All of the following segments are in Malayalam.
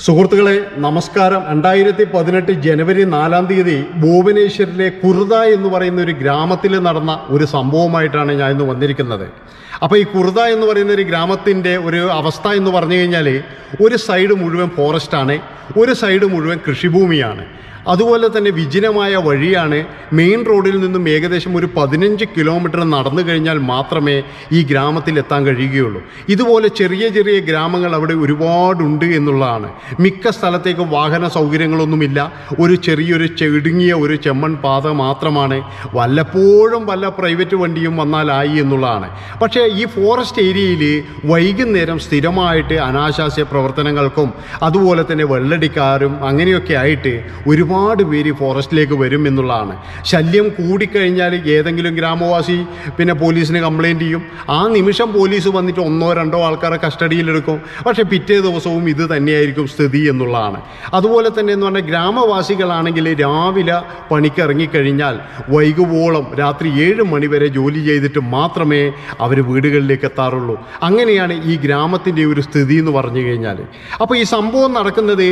സുഹൃത്തുക്കളെ നമസ്കാരം. 2018 ജനുവരി 4-ാം തീയതി ഭുവനേശ്വരിലെ കുർദ എന്ന് പറയുന്ന ഒരു ഗ്രാമത്തിൽ നടന്ന ഒരു സംഭവമായിട്ടാണ് ഞാൻ ഇന്ന് വന്നിരിക്കുന്നത്. അപ്പോൾ ഈ കുർദ എന്ന് പറയുന്ന ഒരു ഗ്രാമത്തിൻ്റെ ഒരു അവസ്ഥ എന്ന് പറഞ്ഞു കഴിഞ്ഞാൽ ഒരു സൈഡ് മുഴുവൻ ഫോറസ്റ്റാണ്, ഒരു സൈഡ് മുഴുവൻ കൃഷിഭൂമിയാണ്. അതുപോലെ തന്നെ വിജനമായ വഴിയാണ്. മെയിൻ റോഡിൽ നിന്നും ഏകദേശം ഒരു 15 കിലോമീറ്റർ നടന്നു കഴിഞ്ഞാൽ മാത്രമേ ഈ ഗ്രാമത്തിൽ എത്താൻ കഴിയുകയുള്ളൂ. ഇതുപോലെ ചെറിയ ചെറിയ ഗ്രാമങ്ങൾ അവിടെ ഒരുപാടുണ്ട് എന്നുള്ളതാണ്. മിക്ക സ്ഥലത്തേക്കും വാഹന സൗകര്യങ്ങളൊന്നുമില്ല. ഒരു ചെറിയൊരു ഇടുങ്ങിയ ഒരു ചെമ്മൺ പാത മാത്രമാണ്. വല്ലപ്പോഴും വല്ല പ്രൈവറ്റ് വണ്ടിയും വന്നാലായി എന്നുള്ളതാണ്. പക്ഷേ ഈ ഫോറസ്റ്റ് ഏരിയയിൽ വൈകുന്നേരം സ്ഥിരമായിട്ട് അനാശാസ്യ പ്രവർത്തനങ്ങൾക്കും അതുപോലെ തന്നെ വെള്ളടിക്കാരും അങ്ങനെയൊക്കെ ആയിട്ട് ഒരുപാട് പേര് ഫോറസ്റ്റിലേക്ക് വരും എന്നുള്ളതാണ്. ശല്യം കൂടിക്കഴിഞ്ഞാൽ ഏതെങ്കിലും ഗ്രാമവാസി പിന്നെ പോലീസിന് കംപ്ലയിൻറ്റ് ചെയ്യും. ആ നിമിഷം പോലീസ് വന്നിട്ട് 1-2 ആൾക്കാരെ കസ്റ്റഡിയിലെടുക്കും. പക്ഷേ പിറ്റേ ദിവസവും ഇത് തന്നെയായിരിക്കും സ്ഥിതി എന്നുള്ളതാണ്. അതുപോലെ തന്നെ എന്ന് പറഞ്ഞാൽ ഗ്രാമവാസികളാണെങ്കിൽ രാവിലെ പണിക്കിറങ്ങിക്കഴിഞ്ഞാൽ വൈകുവോളം രാത്രി 7 മണി വരെ ജോലി ചെയ്തിട്ട് മാത്രമേ അവർ വീടുകളിലേക്ക് എത്താറുള്ളൂ. അങ്ങനെയാണ് ഈ ഗ്രാമത്തിൻ്റെ ഒരു സ്ഥിതി എന്ന് പറഞ്ഞു കഴിഞ്ഞാൽ. അപ്പോൾ ഈ സംഭവം നടക്കുന്നത്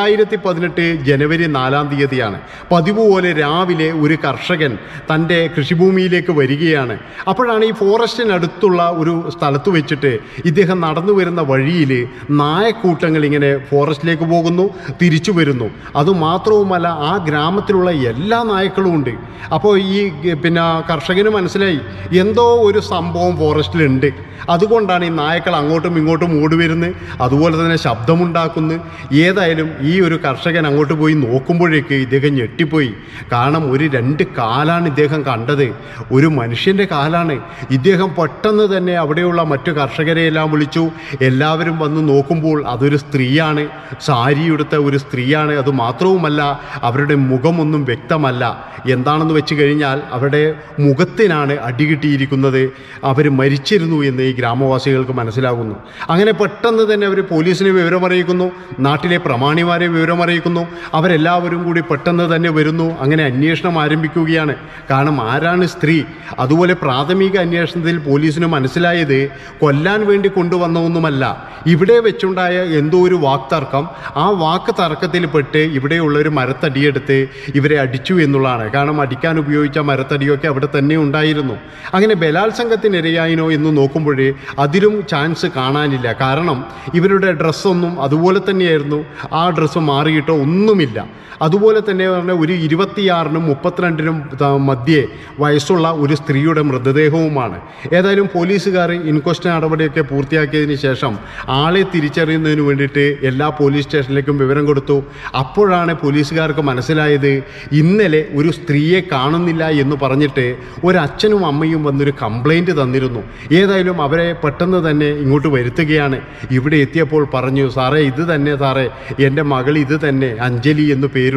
2018 ജനുവരി 4-ാം തീയതിയാണ്. പതിവ് പോലെ രാവിലെ ഒരു കർഷകൻ തൻ്റെ കൃഷിഭൂമിയിലേക്ക് വരികയാണ്. അപ്പോഴാണ് ഈ ഫോറസ്റ്റിനടുത്തുള്ള ഒരു സ്ഥലത്ത് വെച്ചിട്ട് ഇദ്ദേഹം നടന്നു വരുന്ന വഴിയിൽ നായക്കൂട്ടങ്ങൾ ഇങ്ങനെ ഫോറസ്റ്റിലേക്ക് പോകുന്നു, തിരിച്ചു വരുന്നു. അതുമാത്രവുമല്ല ആ ഗ്രാമത്തിലുള്ള എല്ലാ നായ്ക്കളും ഉണ്ട്. അപ്പോൾ ഈ പിന്നെ കർഷകന് മനസ്സിലായി എന്തോ ഒരു സംഭവം ഫോറസ്റ്റിലുണ്ട്. അതുകൊണ്ടാണ് ഈ നായ്ക്കൾ അങ്ങോട്ടും ഇങ്ങോട്ടും ഓടി വരുന്നത്, അതുപോലെ തന്നെ ശബ്ദമുണ്ടാക്കുന്നു. ഏതായാലും ഈ ഒരു കർഷകൻ അങ്ങോട്ട് പോയി നോക്കുമ്പോഴേക്ക് ഇദ്ദേഹം ഞെട്ടിപ്പോയി. കാരണം ഒരു 2 കാലാണ് ഇദ്ദേഹം കണ്ടത്. ഒരു മനുഷ്യൻ്റെ കാലാണ്. ഇദ്ദേഹം പെട്ടെന്ന് തന്നെ അവിടെയുള്ള മറ്റു കർഷകരെയെല്ലാം വിളിച്ചു. എല്ലാവരും വന്ന് നോക്കുമ്പോൾ അതൊരു സ്ത്രീയാണ്, സാരിയെടുത്ത ഒരു സ്ത്രീയാണ്. അതുമാത്രവുമല്ല അവരുടെ മുഖമൊന്നും വ്യക്തമല്ല. എന്താണെന്ന് വെച്ച് കഴിഞ്ഞാൽ അവരുടെ മുഖത്തിനാണ് അടികിട്ടിയിരിക്കുന്നത്. അവർ മരിച്ചിരുന്നു എന്ന് ഈ ഗ്രാമവാസികൾക്ക് മനസ്സിലാകുന്നു. അങ്ങനെ പെട്ടെന്ന് തന്നെ അവർ പോലീസിനെ വിവരമറിയിക്കുന്നു, നാട്ടിലെ പ്രമാണിമാരെ വിവരമറിയിക്കുന്നു. അവരെല്ലാവരും കൂടി പെട്ടെന്ന് തന്നെ വരുന്നു. അങ്ങനെ അന്വേഷണം ആരംഭിക്കുകയാണ്. കാരണം ആരാണ് സ്ത്രീ? അതുപോലെ പ്രാഥമിക അന്വേഷണത്തിൽ പോലീസിന് മനസ്സിലായത് കൊല്ലാൻ വേണ്ടി കൊണ്ടുവന്നതൊന്നുമല്ല. ഇവിടെ വെച്ചുണ്ടായ എന്തോ ഒരു വാക്തർക്കം, ആ വാക്ക് തർക്കത്തിൽപ്പെട്ട് ഇവിടെയുള്ള ഒരു മരത്തടിയെടുത്ത് ഇവരെ അടിച്ചു എന്നുള്ളതാണ്. കാരണം അടിക്കാൻ ഉപയോഗിച്ച മരത്തടിയൊക്കെ അവിടെ തന്നെ ഉണ്ടായിരുന്നു. അങ്ങനെ ബലാത്സംഗത്തിനിരയായിനോ എന്ന് നോക്കുമ്പോൾ അതിലും ചാൻസ് കാണാനില്ല. കാരണം ഇവരുടെ ഡ്രസ്സൊന്നും അതുപോലെ തന്നെയായിരുന്നു. ആ ഡ്രസ്സ് മാറിയിട്ടോ ഒന്നുമില്ല. അതുപോലെ തന്നെ പറഞ്ഞാൽ ഒരു 26-നും 32-നും മധ്യേ വയസ്സുള്ള ഒരു സ്ത്രീയുടെ മൃതദേഹവുമാണ്. ഏതായാലും പോലീസുകാർ ഇൻക്വസ്റ്റ് നടപടിയൊക്കെ പൂർത്തിയാക്കിയതിന് ശേഷം ആളെ തിരിച്ചറിയുന്നതിന് വേണ്ടിയിട്ട് എല്ലാ പോലീസ് സ്റ്റേഷനിലേക്കും വിവരം കൊടുത്തു. അപ്പോഴാണ് പോലീസുകാർക്ക് മനസ്സിലായത് ഇന്നലെ ഒരു സ്ത്രീയെ കാണുന്നില്ല എന്ന് പറഞ്ഞിട്ട് ഒരച്ഛനും അമ്മയും വന്നൊരു കംപ്ലൈൻറ്റ് തന്നിരുന്നു. ഏതായാലും അവരെ പെട്ടെന്ന് തന്നെ ഇങ്ങോട്ട് വരുത്തുകയാണ്. ഇവിടെ എത്തിയപ്പോൾ പറഞ്ഞു, സാറേ ഇത് തന്നെ സാറേ, എൻ്റെ മകൾ ഇത് തന്നെ, അഞ്ജലി എന്നു പേരുള്ള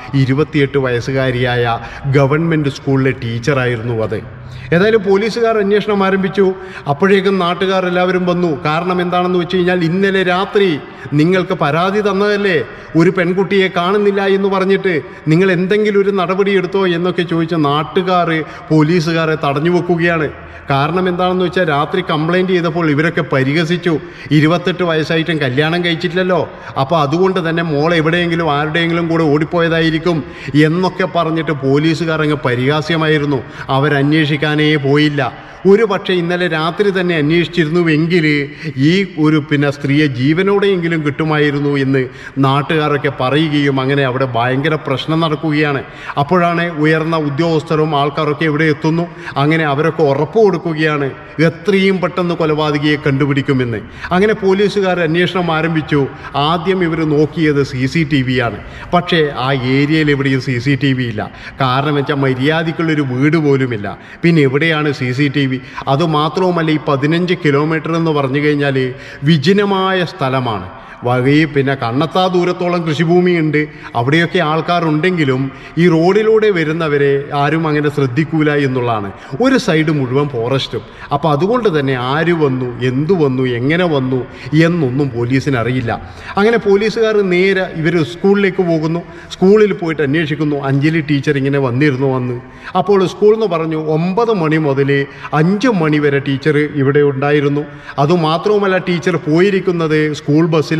28 വയസ്സുകാരിയായ ഗവൺമെൻറ് സ്കൂളിലെ ടീച്ചറായിരുന്നു അത്. ഏതായാലും പോലീസുകാർ അന്വേഷണം ആരംഭിച്ചു. അപ്പോഴേക്കും നാട്ടുകാർ എല്ലാവരും വന്നു. കാരണം എന്താണെന്ന് വെച്ച് കഴിഞ്ഞാൽ ഇന്നലെ രാത്രി നിങ്ങൾക്ക് പരാതി തന്നതല്ലേ, ഒരു പെൺകുട്ടിയെ കാണുന്നില്ല എന്ന് പറഞ്ഞിട്ട് നിങ്ങൾ എന്തെങ്കിലും ഒരു നടപടി എടുത്തോ എന്നൊക്കെ ചോദിച്ച നാട്ടുകാർ പോലീസുകാരെ തടഞ്ഞു വെക്കുകയാണ്. കാരണം എന്താണെന്ന് വെച്ചാൽ രാത്രി കംപ്ലൈൻറ്റ് ചെയ്തപ്പോൾ ഇവരൊക്കെ പരിഹസിച്ചു. 28 വയസ്സായിട്ടും കല്യാണം കഴിച്ചിട്ടില്ലല്ലോ, അപ്പോൾ അതുകൊണ്ട് തന്നെ മോൾ എവിടെയെങ്കിലും ആരുടെയെങ്കിലും കൂടെ ഓടിപ്പോയതായിരിക്കും എന്നൊക്കെ പറഞ്ഞിട്ട് പോലീസുകാർ അങ്ങ് പരിഹാസ്യമായിരുന്നു. അവരന്വേഷിക്കാനേ പോയില്ല. ഒരു പക്ഷേ ഇന്നലെ രാത്രി തന്നെ അന്വേഷിച്ചിരുന്നുവെങ്കിൽ ഈ ഒരു സ്ത്രീയെ ജീവനോടെയെങ്കിലും കിട്ടുമായിരുന്നു എന്ന് നാട്ടുകാരൊക്കെ പറയുകയും അങ്ങനെ അവിടെ ഭയങ്കര പ്രശ്നം നടക്കുകയാണ്. അപ്പോഴാണ് ഉയർന്ന ഉദ്യോഗസ്ഥരും ആൾക്കാരൊക്കെ ഇവിടെ എത്തുന്നു. അങ്ങനെ അവരൊക്കെ ഉറപ്പ് കൊടുക്കുകയാണ് എത്രയും പെട്ടെന്ന് കൊലപാതകിയെ കണ്ടുപിടിക്കുമെന്ന്. അങ്ങനെ പോലീസുകാർ അന്വേഷണം ആരംഭിച്ചു. ആദ്യം ഇവർ നോക്കിയത് CCTV ആണ്. പക്ഷേ ആ ഏരിയയിൽ എവിടെയും CCTV ഇല്ല. കാരണം വെച്ചാൽ മര്യാദയ്ക്കുള്ളൊരു വീട് പോലുമില്ല. പിന്നെ എവിടെയാണ് CCTV? അതുമാത്രവുമല്ല ഈ 15 കിലോമീറ്റർ എന്ന് പറഞ്ഞു കഴിഞ്ഞാൽ വിജനമായ സ്ഥലമാണ്. കണ്ണെത്താ ദൂരത്തോളം കൃഷിഭൂമിയുണ്ട്. അവിടെയൊക്കെ ആൾക്കാരുണ്ടെങ്കിലും ഈ റോഡിലൂടെ വരുന്നവരെ ആരും അങ്ങനെ ശ്രദ്ധിക്കൂല എന്നുള്ളതാണ്. ഒരു സൈഡ് മുഴുവൻ ഫോറസ്റ്റും. അപ്പോൾ അതുകൊണ്ട് തന്നെ ആര് വന്നു, എന്തു വന്നു, എങ്ങനെ വന്നു എന്നൊന്നും പോലീസിന് അറിയില്ല. അങ്ങനെ പോലീസുകാർ നേരെ ഇവർ സ്കൂളിലേക്ക് പോകുന്നു. സ്കൂളിൽ പോയിട്ട് അന്വേഷിക്കുന്നു. അഞ്ജലി ടീച്ചർ ഇങ്ങനെ വന്നിരുന്നു വന്ന്. അപ്പോൾ സ്കൂളിൽ നിന്ന് പറഞ്ഞു 9 മണി മുതൽ 5 മണി വരെ ടീച്ചർ ഇവിടെ ഉണ്ടായിരുന്നു. അതുമാത്രവുമല്ല ടീച്ചർ പോയിരിക്കുന്നത് സ്കൂൾ ബസ്സിലാണ്.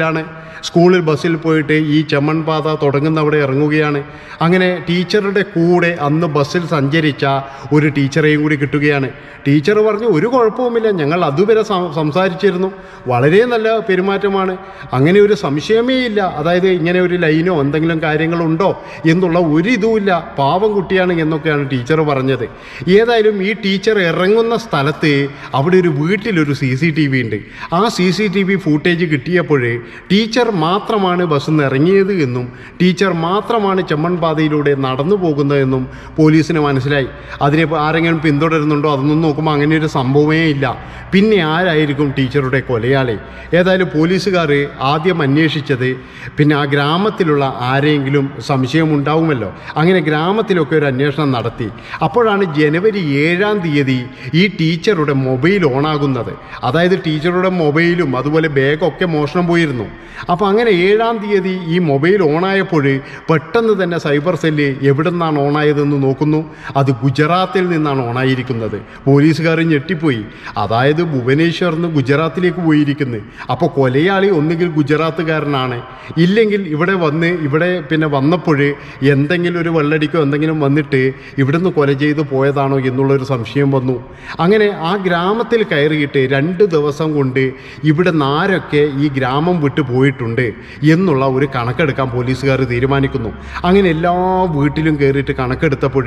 സ്കൂളിലാണ്. സ്കൂളിൽ ബസ്സിൽ പോയിട്ട് ഈ ചെമ്മൺ പാത തുടങ്ങുന്ന അവിടെ ഇറങ്ങുകയാണ്. അങ്ങനെ ടീച്ചറുടെ കൂടെ അന്ന് ബസ്സിൽ സഞ്ചരിച്ച ഒരു ടീച്ചറെയും കൂടി കിട്ടുകയാണ്. ടീച്ചർ പറഞ്ഞു, ഒരു കുഴപ്പവുമില്ല, ഞങ്ങൾ അതുവരെ സംസാരിച്ചിരുന്നു, വളരെ നല്ല പെരുമാറ്റമാണ്, അങ്ങനെ ഒരു സംശയമേ ഇല്ല, അതായത് ഇങ്ങനെ ഒരു ലൈനോ എന്തെങ്കിലും കാര്യങ്ങളുണ്ടോ എന്നുള്ള ഒരു ഇതുമില്ല, പാവം കുട്ടിയാണ് എന്നൊക്കെയാണ് ടീച്ചർ പറഞ്ഞത്. ഏതായാലും ഈ ടീച്ചർ ഇറങ്ങുന്ന സ്ഥലത്ത് അവിടെ ഒരു വീട്ടിലൊരു CCTV ഉണ്ട്. ആ CCTV ഫൂട്ടേജ് കിട്ടിയപ്പോൾ ടീച്ചർ മാത്രമാണ് ബസ്സിൽ നിന്ന് ഇറങ്ങിയത് എന്നും ടീച്ചർ മാത്രമാണ് ചെമ്മൺ പാതയിലൂടെ നടന്നു പോകുന്നതെന്നും പോലീസിന് മനസ്സിലായി. അതിനെ ആരെങ്കിലും പിന്തുടരുന്നുണ്ടോ അതൊന്നും നോക്കുമ്പോൾ അങ്ങനെ ഒരു സംഭവമേ ഇല്ല. പിന്നെ ആരായിരിക്കും ടീച്ചറുടെ കൊലയാളി? ഏതായാലും പോലീസുകാർ ആദ്യം അന്വേഷിച്ചത് പിന്നെ ആ ഗ്രാമത്തിലുള്ള ആരെങ്കിലും സംശയമുണ്ടാവുമല്ലോ. അങ്ങനെ ഗ്രാമത്തിലൊക്കെ ഒരു അന്വേഷണം നടത്തി. അപ്പോഴാണ് ജനുവരി 7-ാം തീയതി ഈ ടീച്ചറുടെ മൊബൈൽ ഓണാകുന്നത്. അതായത് ടീച്ചറുടെ മൊബൈലും അതുപോലെ ബാഗൊക്കെ മോഷണം പോയിരുന്നു. അപ്പോൾ അങ്ങനെ 7-ാം തീയതി ഈ മൊബൈൽ ഓണായപ്പോൾ പെട്ടെന്ന് തന്നെ സൈബർ സെല്ല് എവിടെ നിന്നാണ് ഓണായതെന്ന് നോക്കുന്നു. അത് ഗുജറാത്തിൽ നിന്നാണ് ഓണായിരിക്കുന്നത്. പോലീസുകാർ ഞെട്ടിപ്പോയി. അതായത് ഭുവനേശ്വറിൽ നിന്ന് ഗുജറാത്തിലേക്ക് പോയിരിക്കുന്നു. അപ്പോൾ കൊലയാളി ഒന്നുകിൽ ഗുജറാത്തുകാരനാണ്, ഇല്ലെങ്കിൽ ഇവിടെ പിന്നെ വന്നപ്പോൾ എന്തെങ്കിലും ഒരു വെള്ളടിക്കോ എന്തെങ്കിലും വന്നിട്ട് ഇവിടുന്ന് കൊല ചെയ്ത് പോയതാണോ എന്നുള്ളൊരു സംശയം വന്നു. അങ്ങനെ ആ ഗ്രാമത്തിൽ കയറിയിട്ട് 2 ദിവസം കൊണ്ട് ഇവിടെ ആരൊക്കെ ഈ ഗ്രാമം വിട്ടു പോയിട്ടുണ്ട് എന്നുള്ള ഒരു കണക്കെടുക്കാൻ പോലീസുകാർ തീരുമാനിക്കുന്നു. അങ്ങനെ എല്ലാ വീട്ടിലും കയറിയിട്ട് കണക്കെടുത്തപ്പോൾ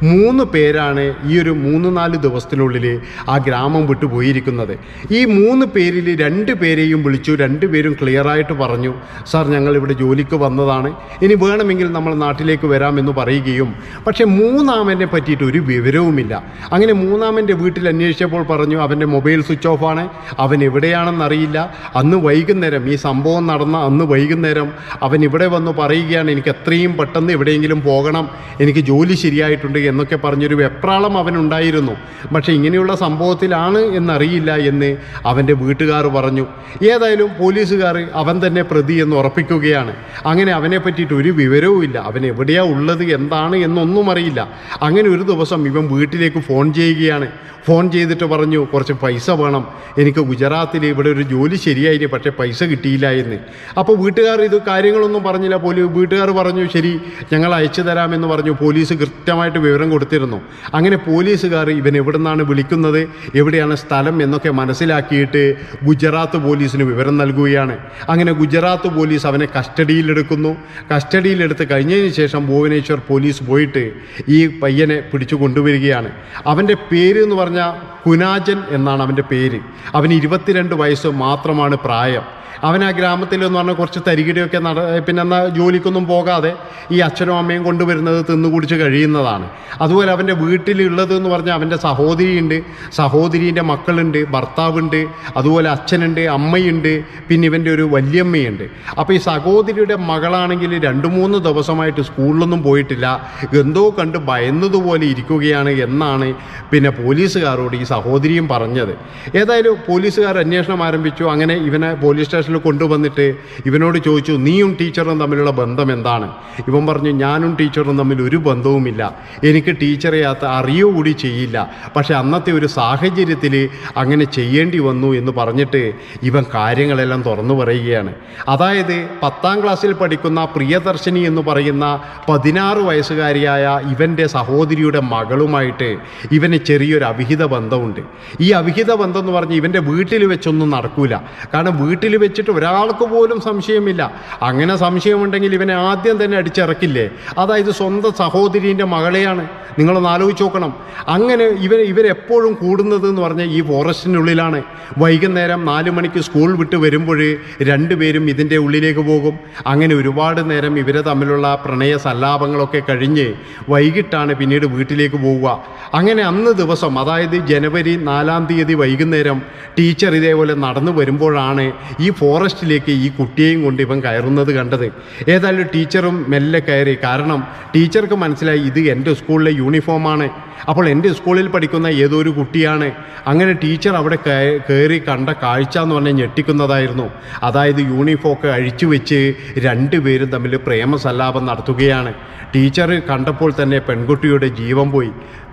3 പേരാണ് ഈ ഒരു 3-4 ദിവസത്തിനുള്ളിൽ ആ ഗ്രാമം വിട്ടു പോയിരിക്കുന്നത്. ഈ 3 പേരിൽ 2 പേരെയും വിളിച്ചു. 2 പേരും ക്ലിയറായിട്ട് പറഞ്ഞു, സാർ ഞങ്ങൾ ഇവിടെ ജോലിക്ക് വന്നതാണ്, ഇനി വേണമെങ്കിൽ നമ്മൾ നാട്ടിലേക്ക് വരാമെന്ന് പറയുകയും പക്ഷേ 3-ാമനെ പറ്റിയിട്ട് ഒരു വിവരവുമില്ല. അങ്ങനെ 3-ാമൻ്റെ വീട്ടിൽ അന്വേഷിച്ചപ്പോൾ പറഞ്ഞു അവൻ്റെ മൊബൈൽ സ്വിച്ച് ഓഫാണ്, അവൻ എവിടെയാണെന്നറിയില്ല. അന്ന് വൈകുന്നേരം ഈ സംഭവം നടന്ന അന്ന് വൈകുന്നേരം അവൻ ഇവിടെ വന്ന് പറയുകയാണ്, എനിക്ക് എത്രയും പെട്ടെന്ന് എവിടെയെങ്കിലും പോകണം, എനിക്ക് ജോലി ശരിയായിട്ടുണ്ട് എന്നൊക്കെ പറഞ്ഞൊരു വെപ്രാളം അവനുണ്ടായിരുന്നു. പക്ഷേ ഇങ്ങനെയുള്ള സംഭവത്തിലാണ് എന്നറിയില്ല എന്ന് അവൻ്റെ വീട്ടുകാർ പറഞ്ഞു. ഏതായാലും പോലീസുകാർ അവൻ തന്നെ പ്രതി എന്ന് ഉറപ്പിക്കുകയാണ്. അങ്ങനെ അവനെ പറ്റിയിട്ട് ഒരു വിവരവുമില്ല, അവൻ എവിടെയാണ് ഉള്ളത് എന്താണ് എന്നൊന്നും അറിയില്ല. അങ്ങനെ ഒരു ദിവസം ഇവൻ വീട്ടിലേക്ക് ഫോൺ ചെയ്യുകയാണ്. ഫോൺ ചെയ്തിട്ട് പറഞ്ഞു, കുറച്ച് പൈസ വേണം, എനിക്ക് ഗുജറാത്തിൽ ഇവിടെ ഒരു ജോലി ശരിയായിന്, പക്ഷേ പൈസ കിട്ടിയില്ല എന്ന്. അപ്പോൾ വീട്ടുകാർ ഇത് കാര്യങ്ങളൊന്നും പറഞ്ഞില്ല. വീട്ടുകാർ പറഞ്ഞു ശരി ഞങ്ങൾ അയച്ചു തരാമെന്ന് പറഞ്ഞു. പോലീസ് കൃത്യമായിട്ട് വിവരം കൊടുത്തിരുന്നു. അങ്ങനെ പോലീസുകാർ ഇവൻ എവിടെ നിന്നാണ് വിളിക്കുന്നത്, എവിടെയാണ് സ്ഥലം എന്നൊക്കെ മനസ്സിലാക്കിയിട്ട് ഗുജറാത്ത് പോലീസിന് വിവരം നൽകുകയാണ്. അങ്ങനെ ഗുജറാത്ത് പോലീസ് അവനെ കസ്റ്റഡിയിലെടുക്കുന്നു. കസ്റ്റഡിയിലെടുത്ത് കഴിഞ്ഞതിന് ശേഷം ഭുവനേശ്വർ പോലീസ് പോയിട്ട് ഈ പയ്യനെ പിടിച്ചു കൊണ്ടുവരികയാണ്. അവൻ്റെ പേര് എന്ന് പറഞ്ഞാൽ കുനാജൻ എന്നാണ് അവൻ്റെ പേര്. അവന് 22 വയസ്സ് മാത്രമാണ് പ്രായം. അവൻ ആ ഗ്രാമത്തിൽ എന്ന് പറഞ്ഞാൽ കുറച്ച് തരികിടയൊക്കെ പിന്നെ എന്നാൽ ജോലിക്കൊന്നും പോകാതെ ഈ അച്ഛനും അമ്മയും കൊണ്ടുവരുന്നത് തിന്നുകുടിച്ച് കഴിയുന്നതാണ്. അതുപോലെ അവൻ്റെ വീട്ടിലുള്ളത് എന്ന് പറഞ്ഞാൽ അവൻ്റെ സഹോദരിയുണ്ട്, സഹോദരീൻ്റെ മക്കളുണ്ട്, ഭർത്താവുണ്ട്, അതുപോലെ അച്ഛനുണ്ട്, അമ്മയുണ്ട്, പിന്നെ ഇവൻ്റെ ഒരു വല്യമ്മയുണ്ട്. അപ്പോൾ ഈ സഹോദരിയുടെ മകളാണെങ്കിൽ 2-3 ദിവസമായിട്ട് സ്കൂളിലൊന്നും പോയിട്ടില്ല, എന്തോ കണ്ട് ഭയന്നതുപോലെ ഇരിക്കുകയാണ് എന്നാണ് പിന്നെ പോലീസുകാരോട് ഈ സഹോദരിയും പറഞ്ഞത്. ഏതായാലും പോലീസുകാർ അന്വേഷണം ആരംഭിച്ചു. അങ്ങനെ ഇവനെ പോലീസ് സ്റ്റേഷനിൽ കൊണ്ടുവന്നിട്ട് ഇവനോട് ചോദിച്ചു, നീയും ടീച്ചറും തമ്മിലുള്ള ബന്ധം എന്താണ്? ഇവൻ പറഞ്ഞു, ഞാനും ടീച്ചറും തമ്മിൽ ഒരു ബന്ധവുമില്ല, എനിക്ക് ടീച്ചറെ അറിയുകൂടി ചെയ്യില്ല, പക്ഷെ അന്നത്തെ ഒരു സാഹചര്യത്തിൽ അങ്ങനെ ചെയ്യേണ്ടി വന്നു എന്ന് പറഞ്ഞിട്ട് ഇവൻ കാര്യങ്ങളെല്ലാം തുറന്നു പറയുകയാണ്. അതായത് 10-ാം ക്ലാസ്സിൽ പഠിക്കുന്ന പ്രിയദർശിനി എന്ന് പറയുന്ന 16 വയസ്സുകാരിയായ ഇവൻ്റെ സഹോദരിയുടെ മകളുമായിട്ട് ഇവന് ചെറിയൊരു അവിഹിത ബന്ധമുണ്ട്. ഈ അവിഹിത ബന്ധം എന്ന് പറഞ്ഞ് ഇവൻ്റെ വീട്ടിൽ വെച്ചൊന്നും നടക്കൂല. കാരണം വീട്ടിൽ വെച്ചിട്ട് ഒരാൾക്ക് പോലും സംശയമില്ല. അങ്ങനെ സംശയമുണ്ടെങ്കിൽ ഇവനെ ആദ്യം തന്നെ അടിച്ചിറക്കില്ലേ. അതായത് സ്വന്തം സഹോദരീൻ്റെ മകളെയാണ്. നിങ്ങളൊന്ന് ആലോചിച്ച് നോക്കണം. അങ്ങനെ ഇവരെപ്പോഴും കൂടുന്നത് എന്ന് പറഞ്ഞാൽ ഈ ഫോറസ്റ്റിനുള്ളിലാണ്. വൈകുന്നേരം 4 മണിക്ക് സ്കൂൾ വിട്ട് വരുമ്പോൾ 2 പേരും ഇതിൻ്റെ ഉള്ളിലേക്ക് പോകും. അങ്ങനെ ഒരുപാട് നേരം ഇവരെ തമ്മിലുള്ള പ്രണയ സല്ലാപങ്ങളൊക്കെ കഴിഞ്ഞ് വൈകിട്ടാണ് പിന്നീട് വീട്ടിലേക്ക് പോവുക. അങ്ങനെ അന്ന് ദിവസം, അതായത് ജനുവരി 4-ാം തീയതി വൈകുന്നേരം ടീച്ചർ ഇതേപോലെ നടന്നു വരുമ്പോഴാണ് ഈ ഫോറസ്റ്റിലേക്ക് ഈ കുട്ടിയെയും കൊണ്ട് ഇവൻ കയറുന്നത് കണ്ടത്. ഏതായാലും ടീച്ചറും മെല്ലെ കയറി. കാരണം ടീച്ചർക്ക് മനസ്സിലായി ഇത് എൻ്റെ സ്കൂളിലെ യൂണിഫോമാണ്, അപ്പോൾ എൻ്റെ സ്കൂളിൽ പഠിക്കുന്ന ഏതോ ഒരു കുട്ടിയാണ്. അങ്ങനെ ടീച്ചർ അവിടെ കയറി കണ്ട കാഴ്ച എന്ന് പറഞ്ഞാൽ ഞെട്ടിക്കുന്നതായിരുന്നു. അതായത് യൂണിഫോമൊക്കെ അഴിച്ചു വെച്ച് 2 പേരും തമ്മിൽ പ്രേമസല്ലാപം നടത്തുകയാണ്. ടീച്ചർ കണ്ടപ്പോൾ തന്നെ പെൺകുട്ടിയുടെ ജീവൻ പോയി.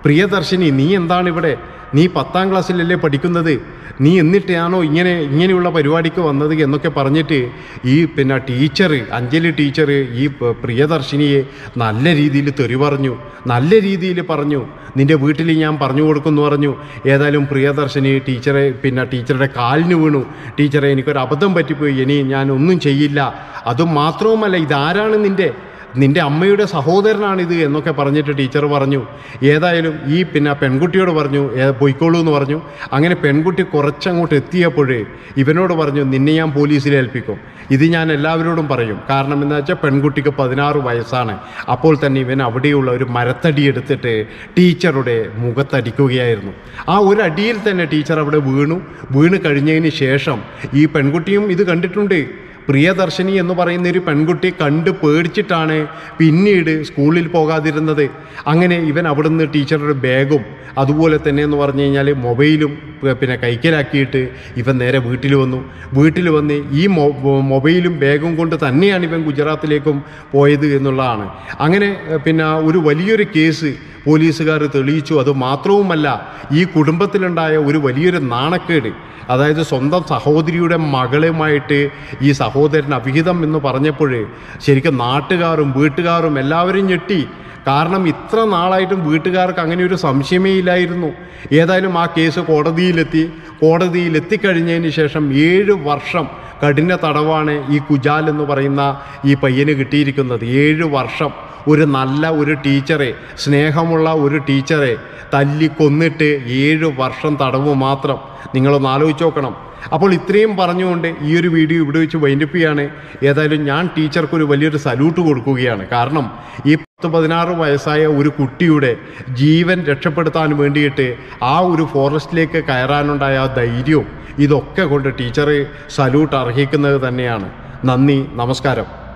പ്രിയദർശിനി, നീ എന്താണ് ഇവിടെ? നീ 10ാം ക്ലാസ്സിലല്ലേ പഠിക്കുന്നത്, നീ എന്നിട്ടാണോ ഇങ്ങനെയുള്ള പരിപാടിക്ക് വന്നത് എന്നൊക്കെ പറഞ്ഞിട്ട് ഈ ടീച്ചർ, അഞ്ജലി ടീച്ചർ ഈ പ്രിയദർശിനിയെ നല്ല രീതിയിൽ തെറി പറഞ്ഞു, നല്ല രീതിയിൽ പറഞ്ഞു. നിൻ്റെ വീട്ടിൽ ഞാൻ പറഞ്ഞു കൊടുക്കുമെന്ന് പറഞ്ഞു. ഏതായാലും പ്രിയദർശിനി ടീച്ചറുടെ കാലിന് വീണു. ടീച്ചറെ, എനിക്കൊരു അബദ്ധം പറ്റിപ്പോയി, ഇനി ഞാൻ ഒന്നും ചെയ്യില്ല. അതും മാത്രവുമല്ല, ഇതാരാണ് നിൻ്റെ അമ്മയുടെ സഹോദരനാണിത് എന്നൊക്കെ പറഞ്ഞിട്ട് ടീച്ചർ പറഞ്ഞു. ഏതായാലും ഈ പെൺകുട്ടിയോട് പറഞ്ഞു പൊയ്ക്കോളൂ എന്ന് പറഞ്ഞു. അങ്ങനെ പെൺകുട്ടി കുറച്ചങ്ങോട്ട് എത്തിയപ്പോഴേ ഇവനോട് പറഞ്ഞു, നിന്നെ ഞാൻ പോലീസിൽ ഏൽപ്പിക്കും. ഇത് ഞാൻ എല്ലാവരോടും പറയും. കാരണം എന്താ വെച്ചാൽ പെൺകുട്ടിക്ക് 16 വയസ്സാണ്. അപ്പോൾ തന്നെ ഇവൻ അവിടെയുള്ള ഒരു മരത്തടി എടുത്തിട്ട് ടീച്ചറുടെ മുഖത്തടിക്കുകയായിരുന്നു. ആ ഒരു അടിയിൽ തന്നെ ടീച്ചർ അവിടെ വീണ് കഴിഞ്ഞതിന് ശേഷം ഈ പെൺകുട്ടിയും ഇത് കണ്ടിട്ടുണ്ട്. പ്രിയദർശിനി എന്ന് പറയുന്ന ഒരു പെൺകുട്ടി കണ്ട് പേടിച്ചിട്ടാണ് പിന്നീട് സ്കൂളിൽ പോകാതിരുന്നത്. അങ്ങനെ ഇവൻ അവിടുന്ന് ടീച്ചറുടെ ബാഗും അതുപോലെ തന്നെ എന്ന് പറഞ്ഞു കഴിഞ്ഞാൽ മൊബൈലും കൈക്കലാക്കിയിട്ട് ഇവൻ നേരെ വീട്ടിൽ വന്ന് ഈ മൊബൈലും ബാഗും കൊണ്ട് തന്നെയാണ് ഇവൻ ഗുജറാത്തിലേക്കും പോയത് എന്നുള്ളതാണ്. അങ്ങനെ ഒരു വലിയൊരു കേസ് പോലീസുകാർ തെളിയിച്ചു. അത് മാത്രവുമല്ല, ഈ കുടുംബത്തിലുണ്ടായ ഒരു വലിയൊരു നാണക്കേട്, അതായത് സ്വന്തം സഹോദരിയുടെ മകളുമായിട്ട് ഈ സഹോദരൻ അവിഹിതം എന്ന് പറഞ്ഞപ്പോൾ ശരിക്കും നാട്ടുകാരും വീട്ടുകാരും എല്ലാവരും ഞെട്ടി. കാരണം ഇത്ര നാളായിട്ടും വീട്ടുകാർക്ക് അങ്ങനെ ഒരു സംശയമേ ഇല്ലായിരുന്നു. ഏതായാലും ആ കേസ് കോടതിയിലെത്തിക്കഴിഞ്ഞതിന് ശേഷം 7 വർഷം കഠിന തടവാണ് ഈ കുജാൽ എന്ന് പറയുന്ന ഈ പയ്യന് കിട്ടിയിരിക്കുന്നത്. 7 വർഷം. ഒരു ടീച്ചറെ, സ്നേഹമുള്ള ഒരു ടീച്ചറെ തല്ലിക്കൊന്നിട്ട് 7 വർഷം തടവ് മാത്രം. നിങ്ങളൊന്ന് ആലോചിച്ച് നോക്കണം. അപ്പോൾ ഇത്രയും പറഞ്ഞുകൊണ്ട് ഈ ഒരു വീഡിയോ ഇവിടെ വെച്ച് വൈൻഡപ്പ് ചെയ്യാണ്. ഏതായാലും ഞാൻ ടീച്ചർക്കൊരു വലിയൊരു സല്യൂട്ട് കൊടുക്കുകയാണ്. കാരണം ഈ 16 വയസ്സായ ഒരു കുട്ടിയുടെ ജീവൻ രക്ഷപ്പെടുത്താൻ വേണ്ടിയിട്ട് ആ ഒരു ഫോറസ്റ്റിലേക്ക് കയറാനുണ്ടായ ആ ധൈര്യവും ഇതൊക്കെ കൊണ്ട് ടീച്ചറെ സല്യൂട്ട് അർഹിക്കുന്നത് തന്നെയാണ്. നന്ദി, നമസ്കാരം.